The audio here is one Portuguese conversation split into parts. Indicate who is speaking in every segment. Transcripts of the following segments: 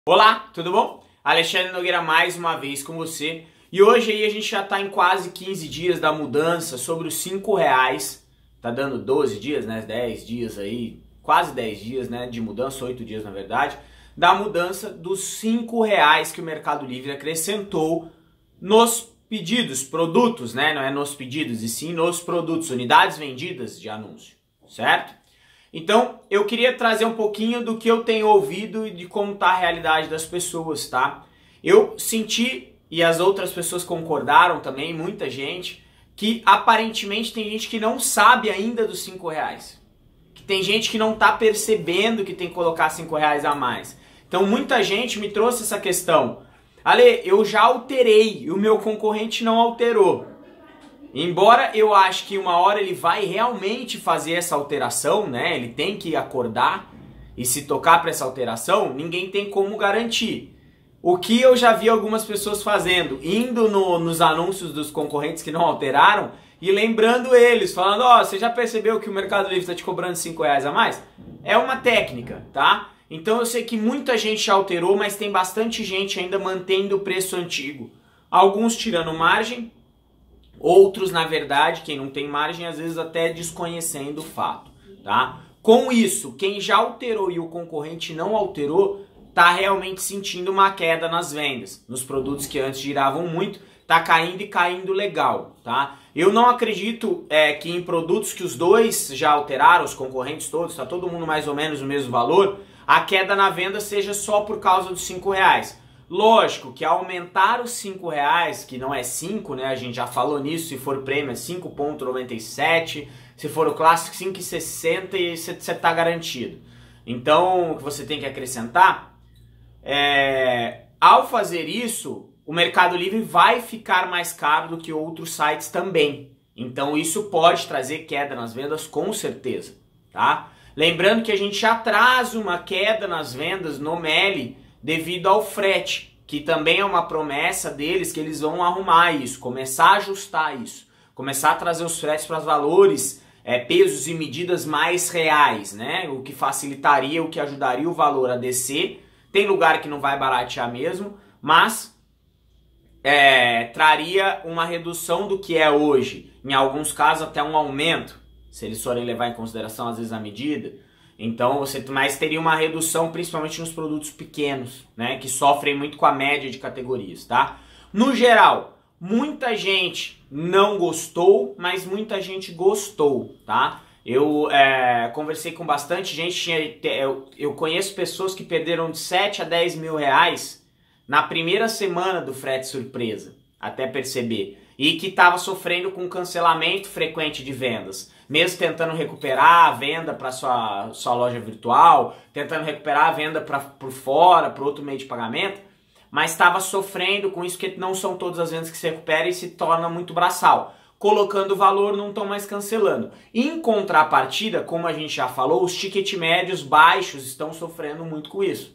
Speaker 1: Olá, tudo bom? Alexandre Nogueira mais uma vez com você. E hoje aí a gente já está em quase 15 dias da mudança sobre os R$5. Tá dando 12 dias, né? 10 dias aí, quase 10 dias, né? De mudança, 8 dias na verdade. Da mudança dos R$5 que o Mercado Livre acrescentou nos pedidos, produtos, né? Não é nos pedidos, e sim nos produtos, unidades vendidas de anúncio, certo? Então, eu queria trazer um pouquinho do que eu tenho ouvido e de como está a realidade das pessoas, tá? Eu senti, e as outras pessoas concordaram também, muita gente, que aparentemente tem gente que não sabe ainda dos R$5. Que tem gente que não está percebendo que tem que colocar R$5 a mais. Então, muita gente me trouxe essa questão. Ale, eu já alterei e o meu concorrente não alterou. Embora eu acho que uma hora ele vai realmente fazer essa alteração, né? Ele tem que acordar e se tocar para essa alteração, ninguém tem como garantir. O que eu já vi algumas pessoas fazendo, indo nos anúncios dos concorrentes que não alteraram e lembrando eles, falando, ó, você já percebeu que o Mercado Livre está te cobrando R$5 a mais? É uma técnica, tá? Então eu sei que muita gente já alterou, mas tem bastante gente ainda mantendo o preço antigo. Alguns tirando margem, outros, na verdade, quem não tem margem, às vezes até desconhecendo o fato, tá? Com isso, quem já alterou e o concorrente não alterou, tá realmente sentindo uma queda nas vendas. Nos produtos que antes giravam muito, tá caindo e caindo legal, tá? Eu não acredito que em produtos que os dois já alteraram, os concorrentes todos, tá todo mundo mais ou menos no mesmo valor, a queda na venda seja só por causa dos R$5. Lógico que aumentar os R$5, que não é 5, né? A gente já falou nisso, se for prêmio é 5,97, se for o clássico 5,60 e você tá garantido. Então, o que você tem que acrescentar ao fazer isso, o Mercado Livre vai ficar mais caro do que outros sites também. Então, isso pode trazer queda nas vendas com certeza, tá? Lembrando que a gente já traz uma queda nas vendas no Meli devido ao frete, que também é uma promessa deles que eles vão arrumar isso, começar a ajustar isso, começar a trazer os fretes para os valores, pesos e medidas mais reais, né? O que facilitaria, o que ajudaria o valor a descer. Tem lugar que não vai baratear mesmo, mas traria uma redução do que é hoje, em alguns casos até um aumento, se eles forem levar em consideração às vezes a medida. Então você mais teria uma redução principalmente nos produtos pequenos, né, que sofrem muito com a média de categorias, tá? No geral, muita gente não gostou, mas muita gente gostou, tá? Eu conversei com bastante gente, eu conheço pessoas que perderam de 7 a 10 mil reais na primeira semana do frete surpresa, até perceber, e que estava sofrendo com cancelamento frequente de vendas, mesmo tentando recuperar a venda para sua loja virtual, tentando recuperar a venda por fora, para outro meio de pagamento, mas estava sofrendo com isso, porque não são todas as vendas que se recuperam e se torna muito braçal. Colocando o valor, não estão mais cancelando. Em contrapartida, como a gente já falou, os ticket médios baixos estão sofrendo muito com isso.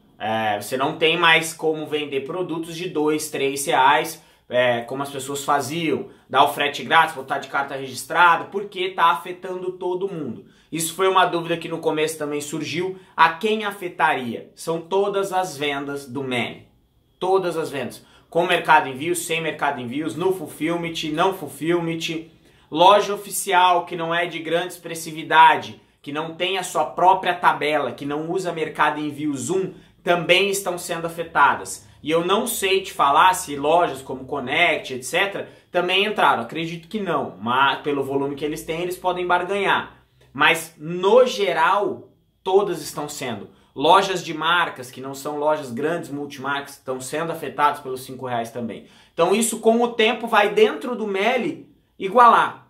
Speaker 1: Você não tem mais como vender produtos de R$2, R$3, como as pessoas faziam, dar o frete grátis, botar de carta registrada, porque está afetando todo mundo. Isso foi uma dúvida que no começo também surgiu. A quem afetaria? São todas as vendas do Meli. Todas as vendas. Com mercado envios, sem mercado envios, no fulfillment, não fulfillment, loja oficial que não é de grande expressividade, que não tem a sua própria tabela, que não usa mercado envios 1, também estão sendo afetadas. E eu não sei te falar se lojas como Connect, etc., também entraram. Acredito que não, mas pelo volume que eles têm, eles podem barganhar. Mas, no geral, todas estão sendo. Lojas de marcas, que não são lojas grandes, multimarcas, estão sendo afetadas pelos R$5 também. Então, isso com o tempo vai dentro do Meli igualar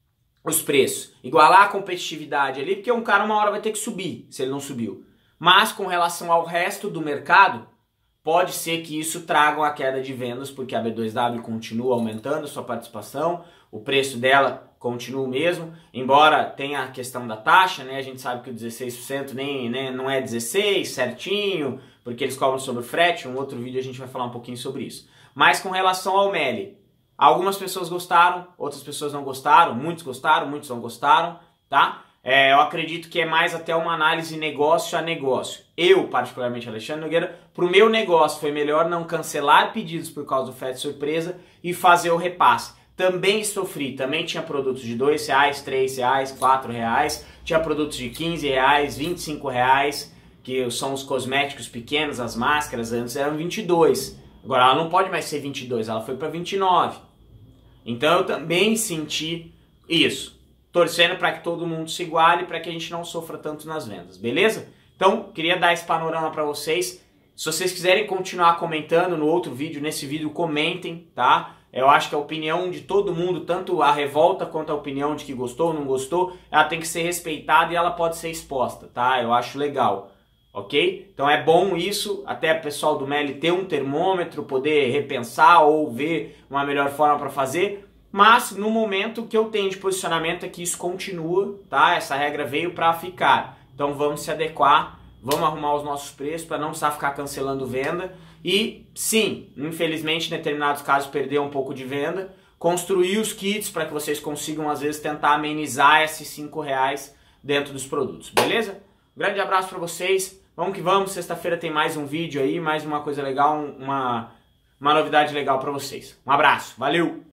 Speaker 1: os preços. Igualar a competitividade ali, porque um cara uma hora vai ter que subir, se ele não subiu. Mas, com relação ao resto do mercado, pode ser que isso traga uma queda de vendas, porque a B2W continua aumentando sua participação, o preço dela continua o mesmo, embora tenha a questão da taxa, né? A gente sabe que o 16% não é 16% certinho, porque eles cobram sobre o frete, um outro vídeo a gente vai falar um pouquinho sobre isso. Mas com relação ao Meli, algumas pessoas gostaram, outras pessoas não gostaram, muitos não gostaram, tá? eu acredito que é mais até uma análise negócio a negócio. Eu, particularmente, Alexandre Nogueira, para o meu negócio foi melhor não cancelar pedidos por causa do frete surpresa e fazer o repasse. Também sofri, também tinha produtos de R$2, R$3, R$4, tinha produtos de R$15, R$25, que são os cosméticos pequenos, as máscaras, antes eram 22. Agora ela não pode mais ser 22, ela foi para 29. Então eu também senti isso, torcendo para que todo mundo se iguale, para que a gente não sofra tanto nas vendas, beleza? Então, queria dar esse panorama para vocês. Se vocês quiserem continuar comentando no outro vídeo, nesse vídeo, comentem, tá? Eu acho que a opinião de todo mundo, tanto a revolta quanto a opinião de que gostou ou não gostou, ela tem que ser respeitada e ela pode ser exposta, tá? Eu acho legal, ok? Então é bom isso, até o pessoal do Meli ter um termômetro, poder repensar ou ver uma melhor forma para fazer. Mas no momento que eu tenho de posicionamento é que isso continua, tá? Essa regra veio para ficar. Então vamos se adequar, vamos arrumar os nossos preços para não precisar ficar cancelando venda. E sim, infelizmente em determinados casos perder um pouco de venda, construir os kits para que vocês consigam às vezes tentar amenizar esses R$5 dentro dos produtos, beleza? Um grande abraço para vocês, vamos que vamos, sexta-feira tem mais um vídeo aí, mais uma coisa legal, uma novidade legal para vocês. Um abraço, valeu!